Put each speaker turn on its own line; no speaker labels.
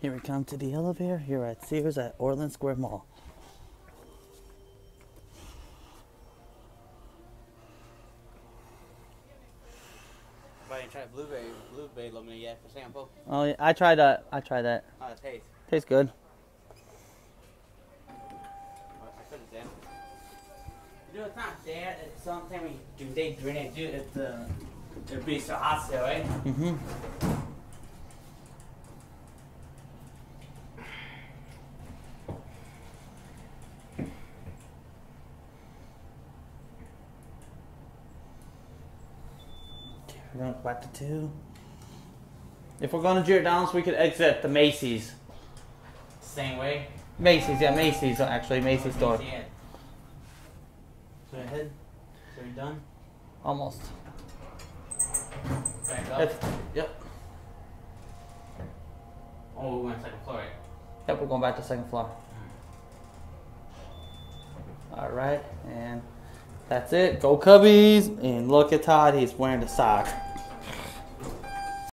Here we come to the elevator here at Sears at Orland Square Mall.
I didn't try blueberry lemonade yet for sample.
Oh yeah, I tried that. How
it tastes?
Tastes good.
I couldn't say. You know, it's not bad. It's something we do. They drink it. It's it'd be so hot still, right?
Mm-hmm. We're going back to 2. If we're going to Giordano's, we could exit the Macy's.
Same way.
Macy's, yeah, Macy's actually, Macy's store.
So ahead. So you're done.
Almost.
Back up.
Yep.
Oh, we're going to second floor, right?
Yep, we're going back to the 2nd floor. All right, and that's it. Go Cubbies! And look at Todd, he's wearing the sock.